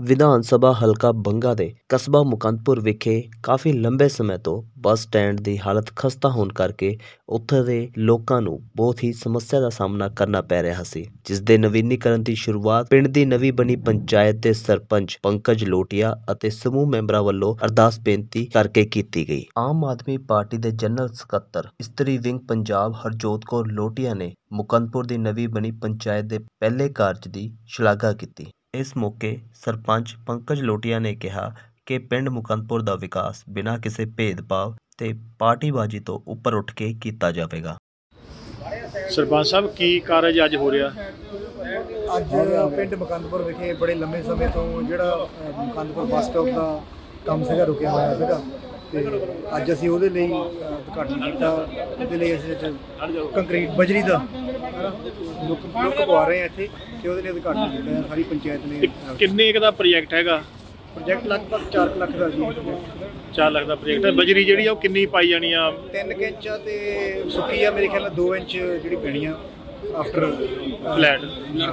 ਵਿਧਾਨ ਸਭਾ ਹਲਕਾ ਬੰਗਾ ਦੇ ਕਸਬਾ ਮੁਕੰਦਪੁਰ ਵਿਖੇ ਕਾਫੀ ਲੰਬੇ ਸਮੇਂ ਤੋਂ ਬੱਸ ਸਟੈਂਡ ਦੀ ਹਾਲਤ ਖਸਤਾ ਹੋਣ ਕਰਕੇ ਉੱਥੇ ਦੇ ਲੋਕਾਂ ਨੂੰ ਬਹੁਤ ਹੀ ਸਮੱਸਿਆ ਦਾ ਸਾਹਮਣਾ ਕਰਨਾ ਪੈ ਰਿਹਾ ਸੀ, ਜਿਸ ਦੇ ਨਵੀਨੀਕਰਨ ਦੀ ਸ਼ੁਰੂਆਤ ਪਿੰਡ ਦੀ ਨਵੀਂ ਬਣੀ ਪੰਚਾਇਤ ਦੇ ਸਰਪੰਚ ਪੰਕਜ ਲੋਟੀਆ ਅਤੇ ਸਮੂਹ ਮੈਂਬਰਾਂ ਵੱਲੋਂ ਅਰਦਾਸ ਬੇਨਤੀ ਕਰਕੇ ਕੀਤੀ ਗਈ। ਆਮ ਆਦਮੀ ਪਾਰਟੀ ਦੇ ਜਨਰਲ ਸਕੱਤਰ ਇਸਤਰੀ ਵਿੰਗ ਪੰਜਾਬ ਹਰਜੋਤ ਕੌਰ ਲੋਟੀਆ ਨੇ ਮੁਕੰਦਪੁਰ ਦੀ ਨਵੀਂ ਬਣੀ ਪੰਚਾਇਤ ਦੇ ਪਹਿਲੇ ਕਾਰਜ ਦੀ ਸ਼ਲਾਘਾ ਕੀਤੀ। ਇਸ ਮੌਕੇ ਸਰਪੰਚ ਪੰਕਜ ਲੋਟੀਆ ਨੇ ਕਿਹਾ ਕਿ ਪਿੰਡ ਮੁਕੰਦਪੁਰ ਦਾ ਵਿਕਾਸ ਬਿਨਾਂ ਕਿਸੇ ਭੇਦਭਾਵ ਤੇ ਪਾਰਟੀਬਾਜ਼ੀ ਤੋਂ ਉੱਪਰ ਉੱਠ ਕੇ ਕੀਤਾ ਜਾਵੇਗਾ। ਸਰਪੰਚ ਸਾਹਿਬ ਕੀ ਕਾਰਜ ਅੱਜ ਹੋ ਰਿਹਾ? ਅੱਜ ਪਿੰਡ ਮੁਕੰਦਪੁਰ ਵਿਖੇ ਬੜੇ ਲੰਮੇ ਸਮੇਂ ਤੋਂ ਜਿਹੜਾ ਮੁਕੰਦਪੁਰ ਬੱਸ ਸਟਾਪ ਦਾ ਕੰਮ ਸੀਗਾ ਰੁਕਿਆ ਹੋਇਆ ਸੀਗਾ ਤੇ ਅੱਜ ਅਸੀਂ ਉਹਦੇ ਲਈ ਉਦਘਾਟਨ ਕੀਤਾ। ਉਹਦੇ ਲਈ ਅਸੀਂ ਕੰਕਰੀਟ ਬਜਰੀ ਦਾ ਲੁੱਕ ਪਵਾ ਰਹੇ ਹਾਂ ਇੱਥੇ ਤੇ ਉਹਦੇ ਲਈ ਉਦਘਾਟਨ ਕੀਤਾ ਸਾਰੀ ਪੰਚਾਇਤ ਨੇ। ਕਿੰਨੇ ਕੁ ਦਾ ਪ੍ਰੋਜੈਕਟ ਹੈਗਾ? ਪ੍ਰੋਜੈਕਟ ਲਗਭਗ 4 ਲੱਖ ਦਾ ਜੀ। 4 ਲੱਖ ਦਾ ਪ੍ਰੋਜੈਕਟ ਹੈ। ਬਜਰੀ ਜਿਹੜੀ ਆ ਉਹ ਕਿੰਨੀ ਪਾਈ ਜਾਣੀ ਆ? 3 ਇੰਚ ਤੇ ਸੁੱਕੀ ਆ ਮੇਰੇ ਖਿਆਲ ਨਾਲ 2 ਇੰਚ ਜਿਹੜੀ ਪੈਣੀ ਆ ਆਫਟਰ ਫਲੈਟ।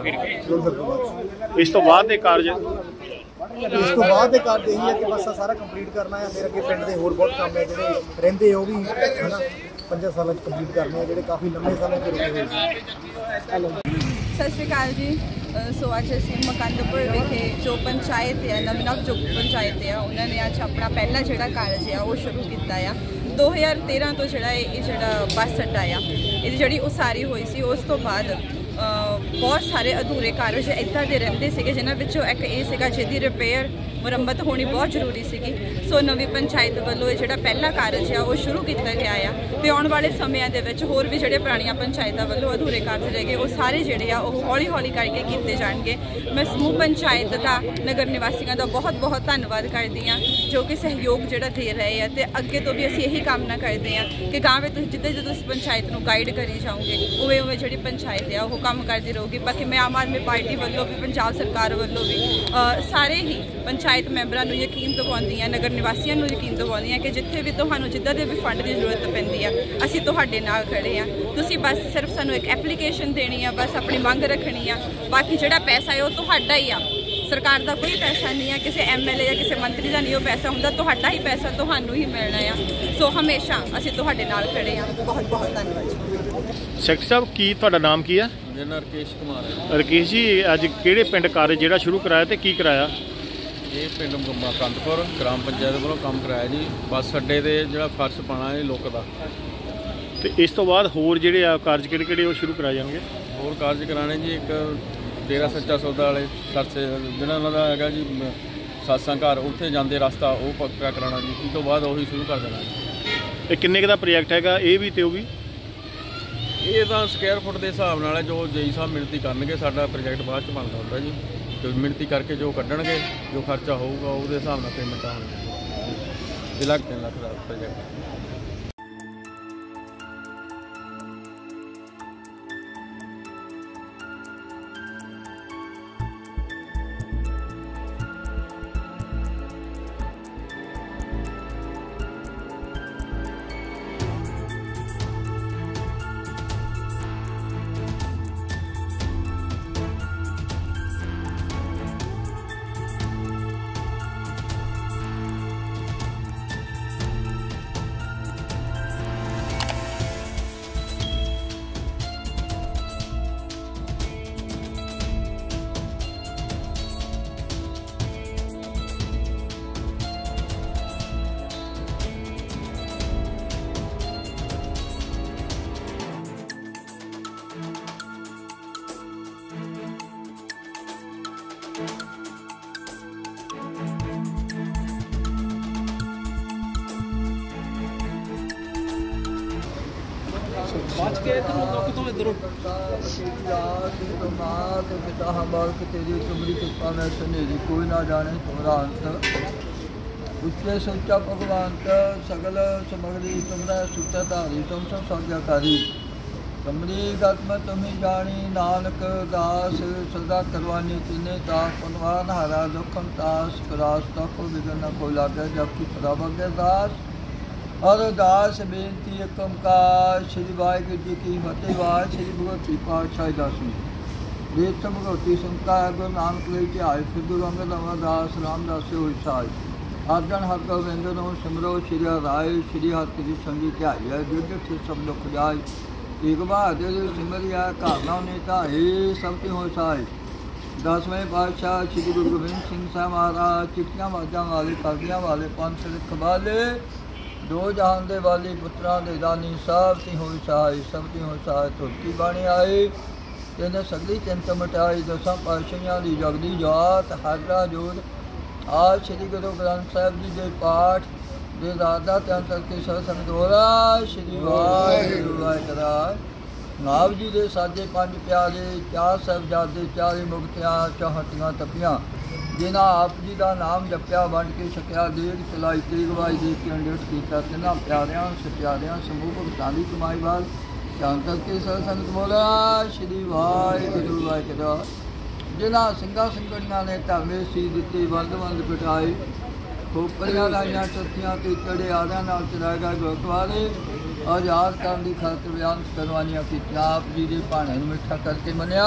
ਇਸ ਤੋਂ ਬਾਅਦ ਦੇ ਕਾਰਜ ਇਹੀ ਹੈ ਕਿ ਬਸ ਸਾਰਾ ਕੰਪਲੀਟ ਕਰਨਾ ਹੈ। ਫਿਰ ਅੱਗੇ ਪਿੰਡ ਦੇ ਹੋਰ ਬਹੁਤ ਕੰਮ ਹੈ ਜਿਹੜੇ ਰਹਿੰਦੇ ਉਹ ਵੀ ਹੈ ਨਾ 5 ਸਾਲਾਂ 'ਚ ਕੰਪਲੀਟ ਕਰਨੇ ਆ ਜਿਹੜੇ ਕਾਫੀ ਲੰਮੇ ਸਮੇਂ ਤੋਂ ਰੁਕੇ ਹੋਏ ਸੀ। ਸਤਿ ਸ਼੍ਰੀ ਅਕਾਲ ਜੀ। ਸੋ ਅੱਜ ਅਸੀਂ ਮੁਕੰਦਪੁਰ ਵਿਖੇ ਜੋ ਪੰਚਾਇਤ ਹੈ ਨਵੀਂ ਜੋ ਪੰਚਾਇਤ ਹੈ ਉਹਨਾਂ ਨੇ ਅੱਜ ਆਪਣਾ ਪਹਿਲਾ ਜਿਹੜਾ ਕਾਰਜ ਆ ਉਹ ਸ਼ੁਰੂ ਕੀਤਾ ਆ। 2013 ਤੋਂ ਜਿਹੜਾ ਬੱਸ ਅੱਡਾ ਆ ਇਹਦੀ ਜਿਹੜੀ ਉਸਾਰੀ ਹੋਈ ਸੀ ਉਸ ਤੋਂ ਬਾਅਦ ਬਹੁਤ ਸਾਰੇ ਅਧੂਰੇ ਕਾਰਜ ਇੱਦਾਂ ਦੇ ਰਹਿੰਦੇ ਸੀਗੇ ਜਿਨ੍ਹਾਂ ਵਿੱਚੋਂ ਇੱਕ ਇਹ ਸੀਗਾ ਜਿਹਦੀ ਰਿਪੇਅਰ ਮੁਰੰਮਤ ਹੋਣੀ ਬਹੁਤ ਜ਼ਰੂਰੀ ਸੀਗੀ। ਸੋ ਨਵੀਂ ਪੰਚਾਇਤ ਵੱਲੋਂ ਇਹ ਜਿਹੜਾ ਪਹਿਲਾ ਕਾਰਜ ਆ ਉਹ ਸ਼ੁਰੂ ਕੀਤਾ ਗਿਆ ਆ ਤੇ ਆਉਣ ਵਾਲੇ ਸਮਿਆਂ ਦੇ ਵਿੱਚ ਹੋਰ ਵੀ ਜਿਹੜੇ ਪੁਰਾਣੀਆਂ ਪੰਚਾਇਤਾਂ ਵੱਲੋਂ ਅਧੂਰੇ ਕਾਰਜ ਰਹਿ ਗਏ ਉਹ ਸਾਰੇ ਜਿਹੜੇ ਆ ਉਹ ਹੌਲੀ ਹੌਲੀ ਕਰਕੇ ਕੀਤੇ ਜਾਣਗੇ। ਮੈਂ ਸਮੂਹ ਪੰਚਾਇਤ ਦਾ ਨਗਰ ਨਿਵਾਸੀਆਂ ਦਾ ਬਹੁਤ ਬਹੁਤ ਧੰਨਵਾਦ ਕਰਦੀ ਹਾਂ ਜੋ ਕਿ ਸਹਿਯੋਗ ਜਿਹੜਾ ਦੇ ਰਹੇ ਆ ਤੇ ਅੱਗੇ ਤੋਂ ਵੀ ਅਸੀਂ ਇਹੀ ਕਾਮਨਾ ਕਰਦੇ ਹਾਂ ਕਿ ਗਾਂਵ ਵਿੱਚ ਜਿੱਦਾਂ ਜਦੋਂ ਤੁਸੀਂ ਪੰਚਾਇਤ ਨੂੰ ਗਾਈਡ ਕਰੀ ਜਾਓਗੇ ਉਵੇਂ ਉਵੇਂ ਜਿਹੜੀ ਪੰਚਾਇਤ ਆ ਉਹ ਕੰਮ ਕਰਦੀ ਰਹੂਗੀ। ਬਾਕੀ ਮੈਂ ਆਮ ਆਦਮੀ ਪਾਰਟੀ ਵੱਲੋਂ ਵੀ ਪੰਜਾਬ ਸਰਕਾਰ ਵੱਲੋਂ ਵੀ ਸਾਰੇ ਹੀ ਪੰਚਾਇਤ ਮੈਂਬਰਾਂ ਨੂੰ ਯਕੀਨ ਦਿਵਾਉਂਦੀ ਹਾਂ, ਨਗਰ ਨਿਵਾਸੀਆਂ ਨੂੰ ਯਕੀਨ ਦਿਵਾਉਂਦੀ ਹਾਂ ਕਿ ਜਿੱਥੇ ਵੀ ਤੁਹਾਨੂੰ ਜਿੱਦਾਂ ਦੇ ਵੀ ਫੰਡ ਦੀ ਜ਼ਰੂਰਤ ਪੈਂਦੀ ਆ ਅਸੀਂ ਤੁਹਾਡੇ ਨਾਲ ਖੜੇ ਹਾਂ। ਤੁਸੀਂ ਬਸ ਸਿਰਫ ਸਾਨੂੰ ਇੱਕ ਐਪਲੀਕੇਸ਼ਨ ਦੇਣੀ ਆ, ਬਸ ਆਪਣੀ ਮੰਗ ਰੱਖਣੀ ਆ। ਬਾਕੀ ਜਿਹੜਾ ਪੈਸਾ ਹੈ ਉਹ ਤੁਹਾਡਾ ਹੀ ਆ, ਸਰਕਾਰ ਦਾ ਕੋਈ ਪੈਸਾ ਨਹੀਂ ਆ, ਕਿਸੇ ਐਮਐਲਏ ਜਾਂ ਕਿਸੇ ਮੰਤਰੀ ਦਾ ਨਹੀਂ ਉਹ ਪੈਸਾ ਹੁੰਦਾ, ਤੁਹਾਡਾ ਹੀ ਪੈਸਾ ਤੁਹਾਨੂੰ ਹੀ ਮਿਲਣਾ ਆ। ਸੋ ਹਮੇਸ਼ਾ ਅਸੀਂ ਤੁਹਾਡੇ ਨਾਲ ਖੜੇ ਹਾਂ। ਬਹੁਤ ਬਹੁਤ ਧੰਨਵਾਦ ਜੀ। ਸੈਕਟਰੀ ਸਾਹਿਬ ਕੀ ਤੁਹਾਡਾ ਨਾਮ ਕੀ ਆ? ਮੇਰਾ ਨਾਮ ਰਕੇਸ਼ ਕੁਮਾਰ ਹੈ। ਰਕੇਸ਼ ਜੀ ਅੱਜ ਕਿਹੜੇ ਪਿੰਡ ਕਾਰਜ ਜਿਹੜਾ ਸ਼ੁਰੂ ਕਰਾਇਆ ਤੇ ਕੀ ਕਰਾਇਆ? ਇਹ ਪਿੰਡ ਮੁਕੰਦਪੁਰ ਗ੍ਰਾਮ ਪੰਚਾਇਤ ਵੱਲੋਂ ਕੰਮ ਕਰਾਇਆ ਜੀ। ਬੱਸ ਅੱਡੇ ਦੇ ਜਿਹੜਾ ਫਰਸ਼ ਪਾਉਣਾ ਇਹ ਲੁੱਕ ਦਾ ਤੇ ਇਸ ਤੋਂ ਬਾਅਦ ਹੋਰ ਜਿਹੜੇ ਆ ਕਾਰਜ ਕਿਹੜੇ ਉਹ ਸ਼ੁਰੂ ਕਰਾਏ ਜਾਣਗੇ? ਹੋਰ ਕਾਰਜ ਕਰਾਣੇ ਜੀ ਇੱਕ ਡੇਰਾ ਸੱਚਾ ਸੌਦਾ ਵਾਲੇ ਸਰਸੇ ਜਿਹੜਾ ਉਹਨਾਂ ਦਾ ਹੈਗਾ ਜੀ ਸਤਸੰਗ ਘਰ ਉੱਥੇ ਜਾਂਦੇ ਰਸਤਾ ਉਹ ਪੱਕਾ ਕਰਾਉਣਾ ਜੀ। ਇਸ ਤੋਂ ਬਾਅਦ ਉਹੀ ਸ਼ੁਰੂ ਕਰ ਦੇਣਾ। ਇਹ ਕਿੰਨੇ ਕੁ ਦਾ ਪ੍ਰੋਜੈਕਟ ਹੈਗਾ ਇਹ ਵੀ ਤੇ ਉਹ ਵੀ? ਇਹ ਤਾਂ ਸਕੁਅਰ ਫੁੱਟ ਦੇ ਹਿਸਾਬ ਨਾਲ ਜੋ ਜੇਈ ਸਾਹਿਬ ਮਿਣਤੀ ਕਰਨਗੇ। ਸਾਡਾ ਪ੍ਰੋਜੈਕਟ ਬਾਅਦ 'ਚ ਬਣਦਾ ਹੁੰਦਾ ਜੀ ਤੇ ਮਿਣਤੀ ਕਰਕੇ ਜੋ ਕੱਢਣਗੇ ਜੋ ਖਰਚਾ ਹੋਊਗਾ ਉਹਦੇ ਹਿਸਾਬ ਨਾਲ ਪੇਮੈਂਟਾਂ ਹੋਣਗੀਆਂ। 1 ਲੱਖ 3 ਲੱਖ ਦਾ ਪ੍ਰੋਜੈਕਟ। बच के इधर तो इधर तेरी तुमरी कृपा में सुनेरी कोई ना जाने तुम्हारा अंत उसके सच्चा भगवान सगल समग्री तुम्हारा सूत्रधारी तुम सब सौज्ञाकारी तुमरी गत में तुम्हें जानी नानक दास सदा करवानी तिने दास पनवान हरा दुखम तास करास तक विघन को लागे जबकि प्रभग दास अरदास बेनती एक ओंकार श्री वाहिगुरू जी की फतेह। श्री भगवती पातशाही दास। ਦੇਤ ਭਗਵਤੀ ਸੰਤਾ ਗੁਰੂ ਨਾਨਕ ਲਈ ਧਿਆਏ ਫਿਰ ਗੁਰੂ ਅੰਗਦ ਅਮਰਦਾਸ ਰਾਮਦਾਸ ਹੋਈ ਸਾਜ ਆਦਨ ਹਰ ਗੋਬਿੰਦ ਨੂੰ ਸਿਮਰੋ ਸ਼੍ਰੀ ਰਾਏ ਸ਼੍ਰੀ ਹਰਿਕ੍ਰਿਸ਼ਨ ਜੀ ਧਿਆਈਐ ਜਿਤ ਸਭ ਦੁਖ ਜਾਏ ਇੱਕ ਬਹਾਦਰ ਸਿਮਰਿਆ ਘਰ ਨਾ ਨੇ ਧਾਏ ਸਭ ਤੇ ਹੋ ਸਾਜ 10ਵੇਂ ਪਾਤਸ਼ਾਹ ਸ਼੍ਰੀ ਗੁਰੂ ਗੋਬਿੰਦ ਸਿੰਘ ਸਾਹਿਬ ਮਹਾਰਾਜ ਚਿੱਟੀਆਂ ਵਾਜਾਂ ਵਾਲੇ ਕਰਦਿਆਂ ਵਾਲੇ ਪੰਥ ਸਿੱਖ ਵਾਲੇ ਦੋ ਜਹਾਨ ਦੇ ਵਾਲੀ ਪੁੱਤਰਾਂ ਦੇ ਦਾਨੀ ਸਾਹਿਬ ਤੇ ਹੋਈ ਸਾਜ ਸਭ ਤੇ ਹੋ ਸਾਜ ਧੁਰਤੀ ਬਾਣੀ ਆਏ ਇਹਨੇ ਸਗਲੀ ਚਿੰਤ ਮਟਾਈ ਦਸਾਂ ਪਾਤਸ਼ਾਹਾਂ ਦੀ ਜਗਦੀ ਜਾਤ ਹਾਜ਼ਰਾ ਜੋਤ आज श्री गुरु ग्रंथ साहिब जी के पाठ ਦੇ ਦਾਦਾ ਤੇ ਅੰਤਰ ਕੇ ਸੰਗਤੋਰਾ ਸ਼੍ਰੀ ਵਾਹਿਗੁਰੂ ਵਾਹਿਗੁਰੂ ਨਾਮ ਜੀ ਦੇ ਸਾਜੇ ਪੰਜ ਪਿਆਰੇ ਚਾਰ ਸਾਹਿਬਜ਼ਾਦੇ ਚਾਰੇ ਮੁਕਤਿਆਂ 64 ਤਪੀਆਂ ਜਿਨ੍ਹਾਂ ਆਪ ਜੀ ਦਾ ਨਾਮ ਜਪਿਆ ਵੰਡ ਕੇ ਛਕਿਆ ਦੇਗ ਚਲਾਈ ਤੇਗ ਵਾਜ ਦੇ ਕੇ ਅੰਡਿਤ ਕੀਤਾ ਤਿੰਨਾਂ ਪਿਆਰਿਆਂ ਸਤਿਆਰਿਆਂ ਸਮੂਹ ਭਗਤਾਂ ਦੀ ਕਮਾਈ ਵਾਲ ਅੰਤਰ ਕੇ ਸੰਗਤੋਰਾ ਸ਼੍ਰੀ ਵਾਹਿਗੁਰੂ ਵਾਹਿਗੁਰੂ ਜਿਨ੍ਹਾਂ ਸਿੰਘਾਂ ਸਿੰਘਣੀਆਂ ਨੇ ਧਰਮੇ ਸੀ ਦਿੱਤੀ ਵੰਦ ਵੰਦ ਕਟਾਏ ਖੋਪਰੀਆਂ ਲਾਈਆਂ ਚੱਤੀਆਂ ਤੇ ਚੜੇ ਆਦਿਆਂ ਨਾਲ ਚਲਾਏਗਾ ਗੁਰਦੁਆਰੇ ਆਜ਼ਾਦ ਕਰਨ ਦੀ ਖਾਤਰ ਬਿਆਨ ਕਰਵਾਈਆਂ ਕੀਤੀਆਂ ਆਪ ਜੀ ਦੇ ਭਾਣੇ ਨੂੰ ਮਿੱਠਾ ਕਰਕੇ ਮੰਨਿਆ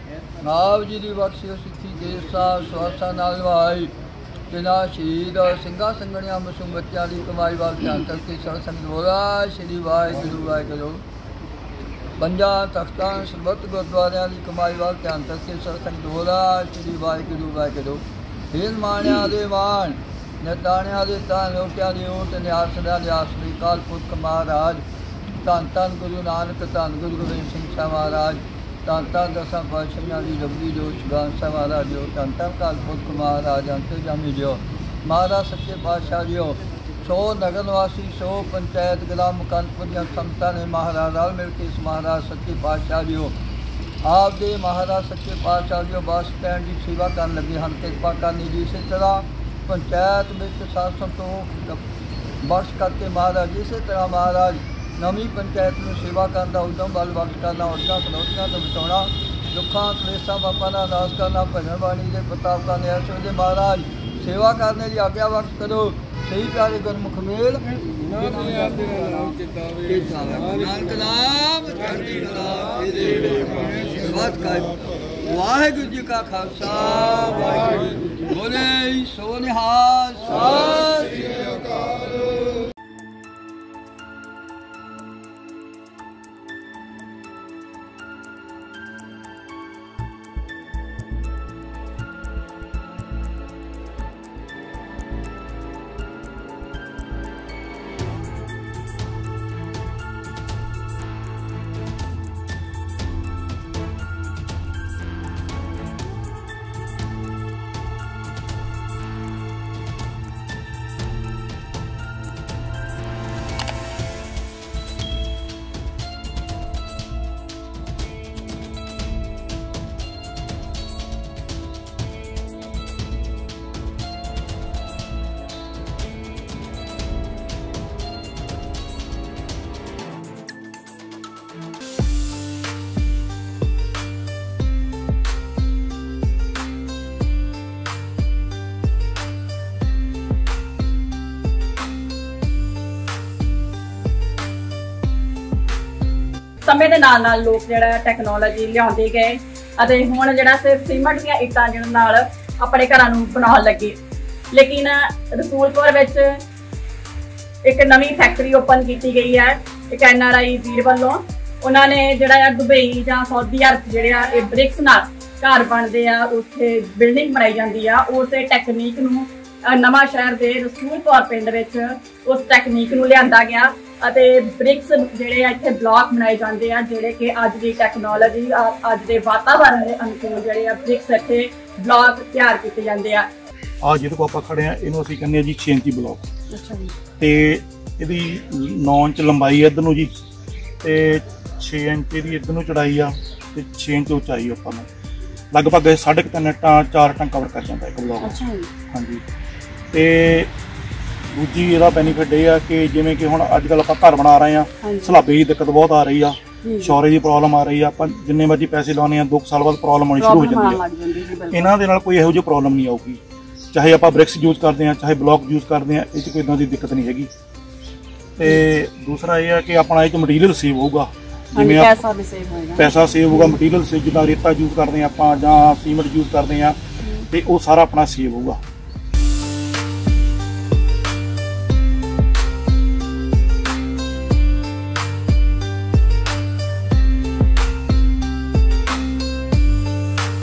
ਆਪ ਜੀ ਦੀ ਬਖਸ਼ਿਸ਼ ਸਿੱਖੀ ਦੇਸਾ ਸਵਾਸਾਂ ਨਾਲ ਨਿਭਾਈ ਜਿਨ੍ਹਾਂ ਸ਼ਹੀਦ ਸਿੰਘਾਂ ਸਿੰਘਣੀਆਂ ਮਾਸੂਮ ਬੱਚਿਆਂ ਦੀ ਕਮਾਈ ਵੱਲ ਧਿਆਨ ਕਰਕੇ ਸੰਗਤ ਬੋਲਾ ਸ਼੍ਰੀ ਵਾਹਿਗੁਰੂ ਵਾਹਿਗੁਰੂ ਪੰਜਾਂ ਤਖਤਾਂ ਸਰਬੱਤ ਗੁਰਦੁਆਰਿਆਂ ਦੀ ਕਮਾਈ ਵੱਲ ਧਿਆਨ ਕਰਕੇ ਸੰਗਤ ਬੋਲਾ ਸ਼੍ਰੀ ਵਾਹਿਗੁਰੂ ਵਾਹਿਗੁਰੂ ਹੀਨ ਮਾਣਿਆਂ ਦੇ ਮਾਣ ਨਿਤਾਣਿਆਂ ਦੇ ਤਾਂ ਲੋਕਿਆਂ ਦੀ ਓਟ ਨਿਆਸਦਾ ਦੇ ਆਸਰੀ ਕਾਲ ਪੁਰਖ ਮਹਾਰਾਜ ਧੰਨ ਧੰਨ ਗੁਰੂ ਨਾਨਕ ਧੰਨ ਗੁਰੂ ਗੋਬਿੰਦ ਸਿੰਘ ਸਾਹਿਬ ਮਹਾਰਾਜ ਧੰਨ ਧੰਨ ਦਸਾਂ ਪਾਤਸ਼ਾਹਾਂ ਦੀ ਜਪਜੀ ਜੋ ਸ਼ੁਭਾਨ ਸਾਹਿਬ ਮਹਾਰਾਜ ਜੋ ਧੰਨ ਧੰਨ ਕਾਲ ਪੁਰਖ ਮਹਾਰਾਜ ਅੰਤਰਜਾਮੀ ਜੋ ਮਹਾਰਾਜ ਸੱਚੇ ਪਾਤਸ਼ਾਹ ਜੀਓ ਸੋ ਨਗਰ ਨਿਵਾਸੀ ਸੋ ਪੰਚਾਇਤ ਗ੍ਰਾਮ ਮੁਕੰਦਪੁਰ ਦੀਆਂ ਸੰਗਤਾਂ ਨੇ ਮਹਾਰਾਜ ਨਾਲ ਮਿਲ ਕੇ ਇਸ ਮਹਾਰਾਜ ਸੱਚੇ ਪਾਤਸ਼ਾਹ ਜੀਓ ਆਪ ਦੇ ਮਹਾਰਾਜ ਸੱਚੇ ਪਾਤਸ਼ਾਹ ਜੀਓ ਬੱਸ ਸਟੈਂਡ ਦੀ ਸੇਵਾ ਕਰਨ ਲੱਗੇ ਹਨ ਕਿਰਪਾ ਕਰਨੀ ਜੀ ਇਸੇ ਤਰ੍ਹਾਂ ਪੰਚਾਇਤ ਵਿੱਚ ਸਾਧ ਸੰਤੋਖ ਬਖਸ਼ ਕਰਕੇ ਮਹਾਰਾਜ ਇਸੇ ਤਰ੍ਹਾਂ ਮਹਾਰਾਜ ਨਵੀਂ ਪੰਚਾਇਤ ਨੂੰ ਸੇਵਾ ਕਰਨ ਦਾ ਉਦਮ ਬਲ ਬਖਸ਼ ਕਰਨਾ ਔਰਤਾਂ ਖਲੋਤੀਆਂ ਤੋਂ ਬਚਾਉਣਾ ਦੁੱਖਾਂ ਕਲੇਸ਼ਾਂ ਪਾਪਾਂ ਦਾ ਨਾਸ਼ ਕਰਨਾ ਭਜਨ ਬਾਣੀ ਦੇ ਪ੍ਰਤਾਪ ਕਰਨੇ ਇਸ ਵੇਲੇ ਮਹਾਰਾਜ ਸੇਵਾ ਕਰਨੇ ਦੀ ਆਗਿਆ ਬਖਸ਼ ਕਰੋ ਸਹੀ ਪਿਆਰੇ ਗੁਰਮੁਖ ਮੇਲ ਨਾਨਕ ਨਾਮ ਚੜ੍ਹਦੀ ਕਲਾ ਵਾਹਿਗੁਰੂ ਜੀ ਕਾ ਖਾਲਸਾ ਵਾਹਿਗੁਰੂ ਜੀ ਕੀ ਫਤਿਹ ਬੋਲੇ ਸੋ ਨਿਹਾਲ ਸਤਿ ਸ੍ਰੀ ਅਕਾਲ। ਸਮੇਂ ਦੇ ਨਾਲ ਲੋਕ ਜਿਹੜਾ ਟੈਕਨੋਲੋਜੀ ਲਿਆਉਂਦੇ ਗਏ ਅਤੇ ਹੁਣ ਜਿਹੜਾ ਸਿਰਫ ਸੀਮੈਂਟ ਦੀਆਂ ਇੱਟਾਂ ਜਿਹਨਾਂ ਨਾਲ ਆਪਣੇ ਘਰਾਂ ਨੂੰ ਬਣਾਉਣ ਲੱਗੇ ਲੇਕਿਨ ਰਸੂਲਪੁਰ ਵਿੱਚ ਇੱਕ ਨਵੀਂ ਫੈਕਟਰੀ ਓਪਨ ਕੀਤੀ ਗਈ ਹੈ ਇੱਕ NRI ਵੀਰ ਵੱਲੋਂ ਉਹਨਾਂ ਨੇ ਜਿਹੜਾ ਦੁਬਈ ਜਾਂ ਸਾਊਦੀ ਅਰਬ ਜਿਹੜੇ ਆ ਇਹ ਬ੍ਰਿਕਸ ਨਾਲ ਘਰ ਬਣਦੇ ਆ ਉੱਥੇ ਬਿਲਡਿੰਗ ਬਣਾਈ ਜਾਂਦੀ ਆ ਉਸੇ ਟੈਕਨੀਕ ਨੂੰ ਨਵਾਂ ਸ਼ਹਿਰ ਦੇ ਰਸੂਲਪੁਰ ਪਿੰਡ ਵਿੱਚ ਉਸ ਟੈਕਨੀਕ ਨੂੰ ਲਿਆਂਦਾ ਗਿਆ ਅਤੇ ਬ੍ਰਿਕਸ ਜਿਹੜੇ ਆ ਇੱਥੇ ਬਲਾਕ ਬਣਾਏ ਜਾਂਦੇ ਆ ਜਿਹੜੇ ਕਿ ਅੱਜ ਦੀ ਟੈਕਨੋਲੋਜੀ ਅੱਜ ਦੇ ਵਾਤਾਵਰਨ ਦੇ ਅਨੁਕੂਲ ਜਿਹੜੇ ਆ ਬ੍ਰਿਕਸ ਇੱਥੇ ਬਲਾਕ ਤਿਆਰ ਕੀਤੇ ਜਾਂਦੇ ਆ ਜਿਹਦੇ ਕੋਲ ਆਪਾਂ ਖੜੇ ਆ ਇਹਨੂੰ ਅਸੀਂ ਕਹਿੰਦੇ ਆ ਜੀ 6 ਇੰਚੀ ਬਲਾਕ। ਅੱਛਾ ਜੀ। ਤੇ ਇਹਦੀ 9 ਇੰਚ ਲੰਬਾਈ ਇੱਧਰ ਨੂੰ ਜੀ ਤੇ 6 ਇੰਚ ਦੀ ਇੱਧਰ ਨੂੰ ਚੜਾਈ ਆ ਤੇ 6 ਇੰਚ ਉਚਾਈ ਆਪਾਂ ਨੂੰ ਲਗਭਗ 3.5 ਟਾਂ 4 ਟਾਂ ਕਵਰ ਕਰ ਜਾਂਦਾ ਇੱਕ ਬਲਾਕ। ਅੱਛਾ ਜੀ। ਹਾਂਜੀ। ਤੇ ਦੂਜੀ ਇਹਦਾ ਬੈਨੀਫਿਟ ਇਹ ਆ ਕਿ ਜਿਵੇਂ ਕਿ ਹੁਣ ਅੱਜ ਕੱਲ੍ਹ ਆਪਾਂ ਘਰ ਬਣਾ ਰਹੇ ਆ ਸਲਾਬੇ ਦੀ ਦਿੱਕਤ ਬਹੁਤ ਆ ਰਹੀ ਆ ਸ਼ੌਰੇ ਦੀ ਪ੍ਰੋਬਲਮ ਆ ਰਹੀ ਆ ਆਪਾਂ ਜਿੰਨੇ ਮਰਜ਼ੀ ਪੈਸੇ ਲਾਉਣੇ ਆ 2 ਸਾਲ ਬਾਅਦ ਪ੍ਰੋਬਲਮ ਆਉਣੀ ਸ਼ੁਰੂ ਹੋ ਜਾਂਦੀ ਹੈ। ਇਹਨਾਂ ਦੇ ਨਾਲ ਕੋਈ ਇਹੋ ਜਿਹੀ ਪ੍ਰੋਬਲਮ ਨਹੀਂ ਆਊਗੀ ਚਾਹੇ ਆਪਾਂ ਬ੍ਰਿਕਸ ਯੂਜ਼ ਕਰਦੇ ਆ ਚਾਹੇ ਬਲੌਕ ਯੂਜ਼ ਕਰਦੇ ਆ ਇਹ 'ਚ ਕੋਈ ਇੱਦਾਂ ਦੀ ਦਿੱਕਤ ਨਹੀਂ ਹੈਗੀ। ਤੇ ਦੂਸਰਾ ਇਹ ਆ ਕਿ ਆਪਣਾ ਇਹ 'ਚ ਮਟੀਰੀਅਲ ਸੇਵ ਹੋਊਗਾ ਜਿਵੇਂ ਪੈਸਾ ਵੀ ਸੇਵ ਹੋਏਗਾ, ਪੈਸਾ ਸੇਵ ਹੋਊਗਾ, ਮਟੀਰੀਅਲ ਸੇ ਜਿੱਦਾਂ ਰੇਤਾ ਯੂਜ਼ ਕਰਦੇ ਆ ਆਪਾਂ ਜਾਂ ਸੀਮੈਂਟ ਯੂਜ਼ ਕਰਦੇ ਆ ਤੇ ਉਹ ਸਾਰਾ ਆਪਣਾ ਸੇਵ ਹੋਊਗਾ।